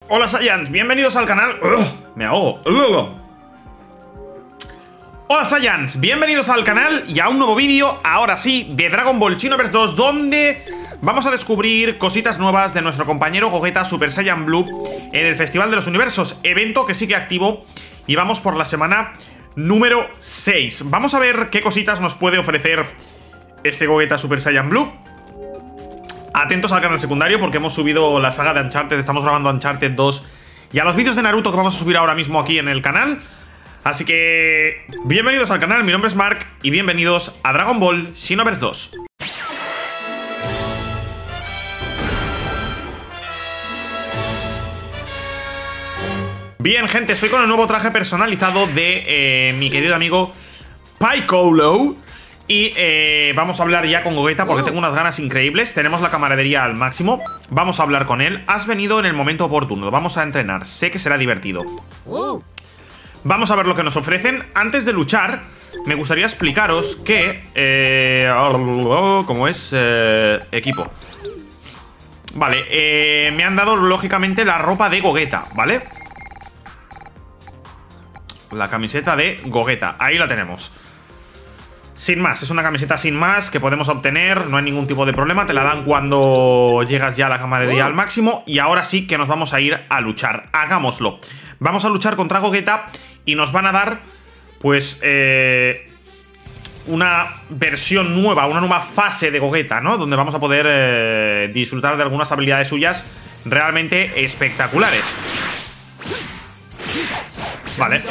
Hola Saiyans, bienvenidos al canal. Me ahogo. Hola Saiyans, bienvenidos al canal y a un nuevo vídeo, ahora sí, de Dragon Ball Xenoverse 2, donde vamos a descubrir cositas nuevas de nuestro compañero Gogeta Super Saiyan Blue en el Festival de los Universos, evento que sigue activo y vamos por la semana número 6. Vamos a ver qué cositas nos puede ofrecer este Gogeta Super Saiyan Blue. Atentos al canal secundario porque hemos subido la saga de Uncharted, estamos grabando Uncharted 2 y a los vídeos de Naruto que vamos a subir ahora mismo aquí en el canal. Así que bienvenidos al canal, mi nombre es Mark y bienvenidos a Dragon Ball Xenoverse 2. Bien, gente, estoy con el nuevo traje personalizado de mi querido amigo Piccolo. Y vamos a hablar ya con Gogeta porque tengo unas ganas increíbles. Tenemos la camaradería al máximo. Vamos a hablar con él. Has venido en el momento oportuno. Vamos a entrenar. Sé que será divertido. Vamos a ver lo que nos ofrecen. Antes de luchar, me gustaría explicaros que... ¿cómo es? Equipo. Vale, me han dado lógicamente la ropa de Gogeta, ¿vale? La camiseta de Gogeta. Ahí la tenemos. Sin más, es una camiseta sin más que podemos obtener, no hay ningún tipo de problema. Te la dan cuando llegas ya a la camaradería al máximo. Y ahora sí que nos vamos a ir a luchar. Hagámoslo. Vamos a luchar contra Gogeta y nos van a dar, pues, una versión nueva, una nueva fase de Gogeta, ¿no? Donde vamos a poder disfrutar de algunas habilidades suyas realmente espectaculares. Vale.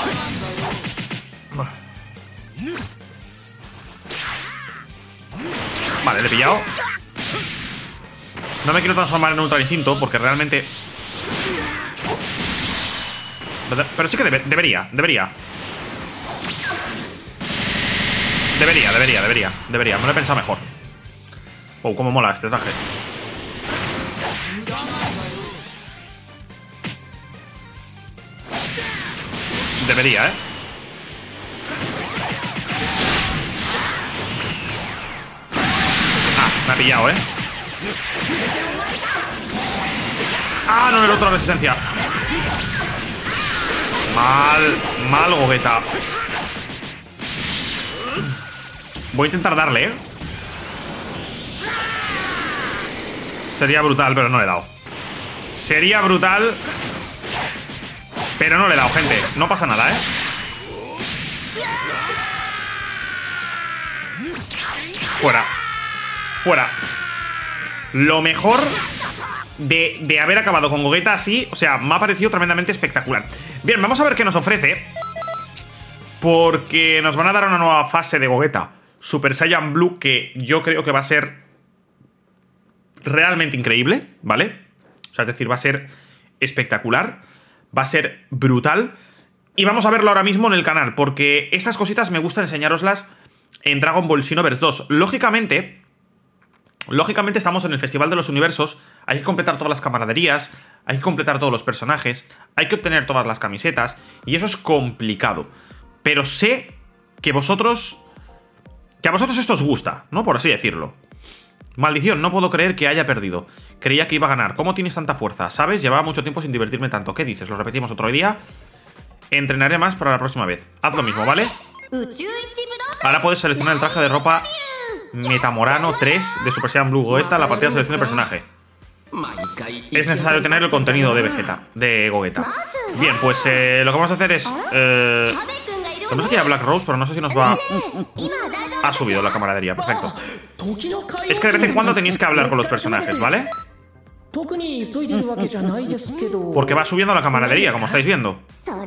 Vale, le he pillado. No me quiero transformar en Ultra Instinto porque realmente... Pero sí que debería. Debería, me lo he pensado mejor. Oh, cómo mola este traje. Debería, me ha pillado, Ah, no, el otro resistencia. Mal Gogeta. Voy a intentar darle, Sería brutal, pero no le he dado. Sería brutal, pero no le he dado, gente. No pasa nada, Fuera. Fuera. Lo mejor de haber acabado con Gogeta así, o sea, me ha parecido tremendamente espectacular. Bien, vamos a ver qué nos ofrece, porque nos van a dar una nueva fase de Gogeta Super Saiyan Blue que yo creo que va a ser realmente increíble, ¿vale? O sea, es decir, va a ser espectacular, va a ser brutal. Y vamos a verlo ahora mismo en el canal, porque estas cositas me gusta enseñároslas en Dragon Ball Xenoverse 2. Lógicamente estamos en el Festival de los Universos. Hay que completar todas las camaraderías, hay que completar todos los personajes, hay que obtener todas las camisetas, y eso es complicado. Pero sé que a vosotros esto os gusta, ¿no? Por así decirlo. Maldición, no puedo creer que haya perdido. Creía que iba a ganar. ¿Cómo tienes tanta fuerza? ¿Sabes? Llevaba mucho tiempo sin divertirme tanto. ¿Qué dices? ¿Lo repetimos otro día? Entrenaré más para la próxima vez. Haz lo mismo, ¿vale? Ahora puedes seleccionar el traje de ropa Metamorano 3 de Super Saiyan Blue Gogeta, la partida de selección de personaje. Es necesario tener el contenido de Vegeta, de Gogeta. Bien, pues lo que vamos a hacer es... tenemos aquí a Black Rose, pero no sé si nos va... Ha subido la camaradería, perfecto. Es que de vez en cuando tenéis que hablar con los personajes, ¿vale? Porque va subiendo la camaradería, como estáis viendo.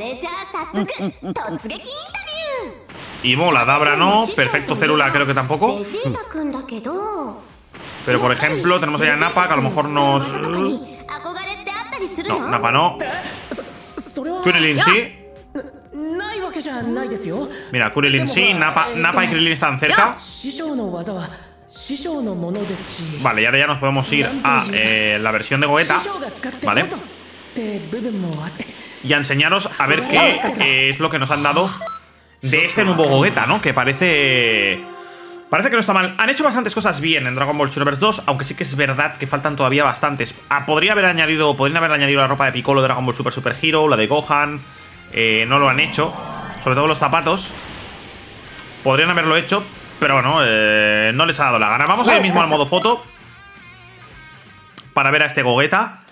Y mola, Dabra no, perfecto, Célula creo que tampoco. Pero por ejemplo, tenemos allá a Nappa, que a lo mejor nos... No, Nappa no. Krillin sí. Mira, Krillin sí, Nappa y Krillin están cerca. Vale, y ahora ya nos podemos ir a la versión de Gogeta, ¿vale? Y a enseñaros a ver qué es lo que nos han dado de este nuevo Gogeta, ¿no? Que parece Parece que no está mal. Han hecho bastantes cosas bien en Dragon Ball Xenoverse 2, aunque sí que es verdad que faltan todavía bastantes. Podrían haber añadido la ropa de Piccolo de Dragon Ball Super Hero, la de Gohan. No lo han hecho. Sobre todo los zapatos. Podrían haberlo hecho, pero bueno, no les ha dado la gana. Vamos ahí mismo al modo foto para ver a este Gogeta.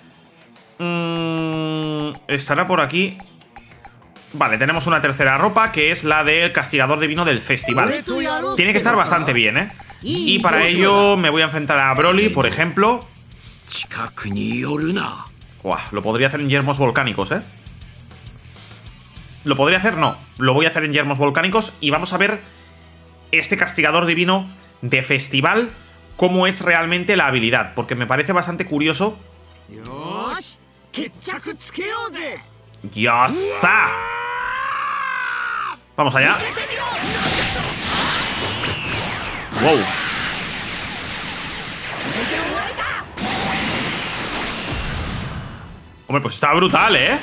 Estará por aquí. Vale, tenemos una tercera ropa, que es la del castigador divino del festival. Tiene que estar bastante bien, ¿eh? Y para ello me voy a enfrentar a Broly, por ejemplo. Uah, lo podría hacer en yermos volcánicos, ¿eh? ¿Lo podría hacer? No. Lo voy a hacer en yermos volcánicos. Y vamos a ver este castigador divino de festival, cómo es realmente la habilidad. Porque me parece bastante curioso. ¡Yosa! Vamos allá. Wow. Hombre, pues está brutal, ¿eh?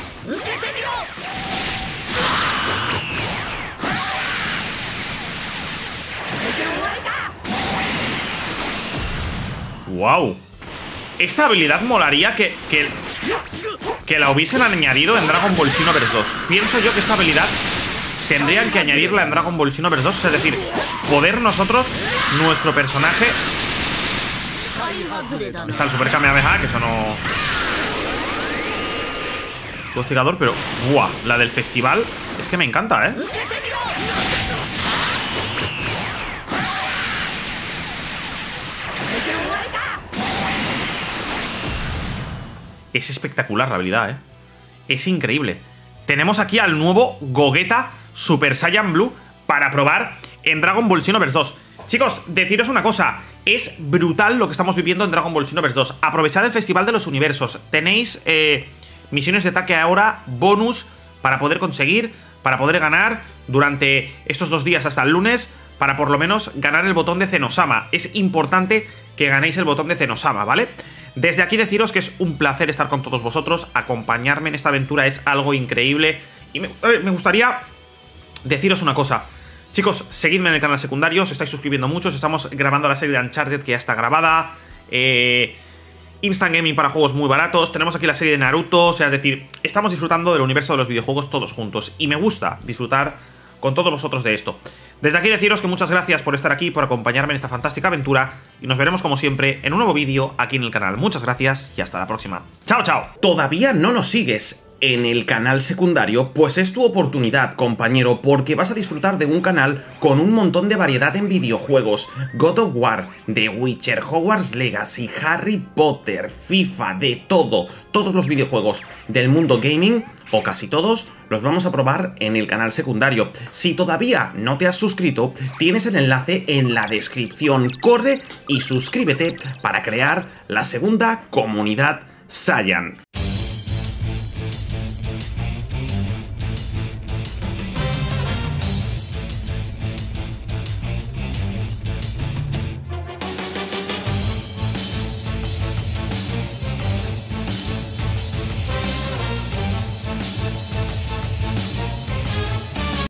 Wow. Esta habilidad molaría que la hubiesen añadido en Dragon Ball Xenoverse 2. Pienso yo que esta habilidad tendrían que añadirla en Dragon Ball Xenoverse 2. Es decir, poder nosotros, nuestro personaje... Está el Super Kamehameha, que eso no... Es hostigador, pero... ¡Buah! La del festival es que me encanta, ¿eh? Es espectacular la habilidad, ¿eh? Es increíble. Tenemos aquí al nuevo Gogeta Super Saiyan Blue para probar en Dragon Ball Xenoverse 2. Chicos, deciros una cosa. Es brutal lo que estamos viviendo en Dragon Ball Xenoverse 2. Aprovechad el Festival de los Universos. Tenéis misiones de ataque ahora, bonus, para poder conseguir, para poder ganar durante estos 2 días hasta el lunes, para por lo menos ganar el botón de Zenosama. Es importante que ganéis el botón de Zenosama, ¿vale? Desde aquí deciros que es un placer estar con todos vosotros. Acompañarme en esta aventura es algo increíble. Y me gustaría deciros una cosa. Chicos, seguidme en el canal secundario, os estáis suscribiendo muchos. Estamos grabando la serie de Uncharted, que ya está grabada. Instant Gaming para juegos muy baratos. Tenemos aquí la serie de Naruto. O sea, es decir, estamos disfrutando del universo de los videojuegos todos juntos. Y me gusta disfrutar con todos vosotros de esto. Desde aquí deciros que muchas gracias por estar aquí, por acompañarme en esta fantástica aventura. Y nos veremos como siempre en un nuevo vídeo aquí en el canal. Muchas gracias y hasta la próxima. ¡Chao, chao! ¿Todavía no nos sigues en el canal secundario? Pues es tu oportunidad, compañero, porque vas a disfrutar de un canal con un montón de variedad en videojuegos. God of War, The Witcher, Hogwarts Legacy, Harry Potter, FIFA, de todo. Todos los videojuegos del mundo gaming, o casi todos, los vamos a probar en el canal secundario. Si todavía no te has suscrito, tienes el enlace en la descripción. Corre y suscríbete para crear la segunda comunidad Saiyan.